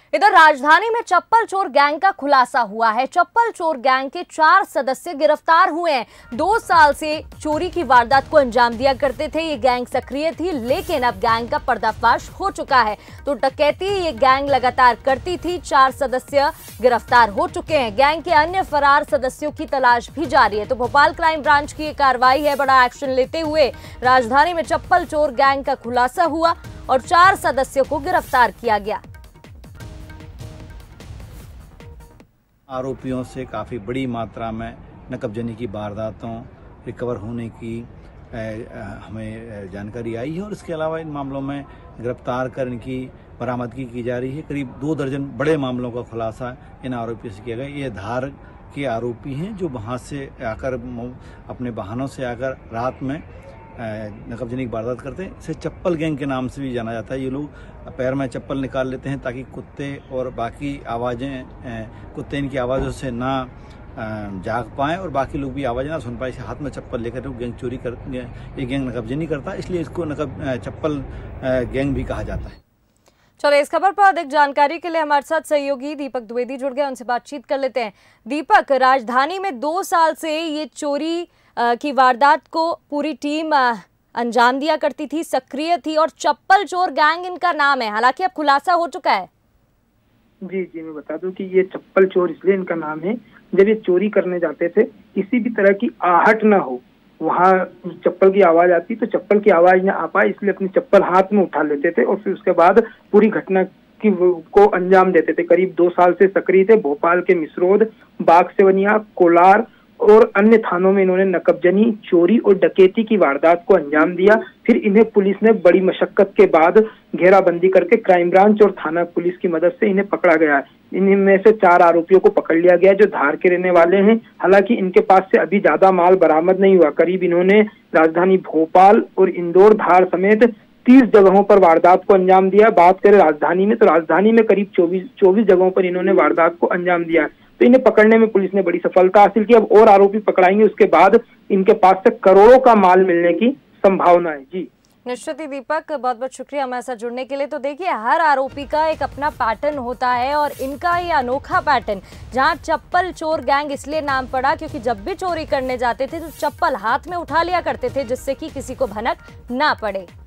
इधर राजधानी में चप्पल चोर गैंग का खुलासा हुआ है। चप्पल चोर गैंग के 4 सदस्य गिरफ्तार हुए हैं। 2 साल से चोरी की वारदात को अंजाम दिया करते थे। ये गैंग सक्रिय थी, लेकिन अब गैंग का पर्दाफाश हो चुका है। तो डकैती ये गैंग लगातार करती थी। 4 सदस्य गिरफ्तार हो चुके हैं। गैंग के अन्य फरार सदस्यों की तलाश भी जारी है। तो भोपाल क्राइम ब्रांच की ये कार्रवाई है। बड़ा एक्शन लेते हुए राजधानी में चप्पल चोर गैंग का खुलासा हुआ और 4 सदस्यों को गिरफ्तार किया गया। आरोपियों से काफ़ी बड़ी मात्रा में नकबजनी की वारदातों रिकवर होने की हमें जानकारी आई है और इसके अलावा इन मामलों में गिरफ्तार कर इनकी बरामदगी की जा रही है। करीब 2 दर्जन बड़े मामलों का खुलासा इन आरोपियों से किया गया। ये धार के आरोपी हैं जो वहाँ से आकर अपने वाहनों से आकर रात में नकबजनी की वारदात करते हैं। इसे चप्पल गैंग के नाम से भी जाना जाता है। ये लोग पैर में चप्पल निकाल लेते हैं ताकि कुत्ते और बाकी आवाज़ें कुत्ते इनकी आवाज़ों से ना जाग पाएं और बाकी लोग भी आवाज़ें ना सुन पाए। इसे हाथ में चप्पल लेकर वो गैंग चोरी कर ये गैंग नकबजनी करता है, इसलिए इसको चप्पल गैंग भी कहा जाता है। चलो, इस खबर पर अधिक जानकारी के लिए हमारे साथ सहयोगी दीपक द्विवेदी जुड़ गए, उनसे बातचीत कर लेते हैं। दीपक, राजधानी में 2 साल से ये चोरी की वारदात को पूरी टीम अंजाम दिया करती थी, सक्रिय थी और चप्पल चोर गैंग इनका नाम है। हालांकि अब खुलासा हो चुका है। जी, मैं बता दूं कि ये चप्पल चोर इसलिए इनका नाम है, जब ये चोरी करने जाते थे किसी भी तरह की आहट ना हो, वहाँ चप्पल की आवाज आती तो चप्पल की आवाज ना आ पाए, इसलिए अपनी चप्पल हाथ में उठा लेते थे और फिर उसके बाद पूरी घटना को अंजाम देते थे। करीब 2 साल से सक्रिय थे। भोपाल के मिसरोद, बाग सेवनिया, कोलार और अन्य थानों में इन्होंने नकबजनी, चोरी और डकैती की वारदात को अंजाम दिया। फिर इन्हें पुलिस ने बड़ी मशक्कत के बाद घेराबंदी करके क्राइम ब्रांच और थाना पुलिस की मदद से इन्हें पकड़ा गया। इनमें से 4 आरोपियों को पकड़ लिया गया जो धार के रहने वाले हैं। हालांकि इनके पास से अभी ज्यादा माल बरामद नहीं हुआ। करीब इन्होंने राजधानी भोपाल और इंदौर, धार समेत 30 जगहों पर वारदात को अंजाम दिया। बात करें राजधानी में, तो राजधानी में करीब 24 जगहों पर इन्होंने वारदात को अंजाम दिया। तो इन्हें पकड़ने में पुलिस ने बड़ी सफलता हासिल की। अब और आरोपी पकड़ाएंगे, उसके बाद इनके पास से करोड़ों का माल मिलने की संभावना है। जी निश्चित ही दीपक, बहुत बहुत शुक्रिया हमारे साथ जुड़ने के लिए। तो देखिए, हर आरोपी का एक अपना पैटर्न होता है और इनका ये अनोखा पैटर्न, जहां चप्पल चोर गैंग इसलिए नाम पड़ा क्योंकि जब भी चोरी करने जाते थे तो चप्पल हाथ में उठा लिया करते थे, जिससे कि किसी को भनक ना पड़े।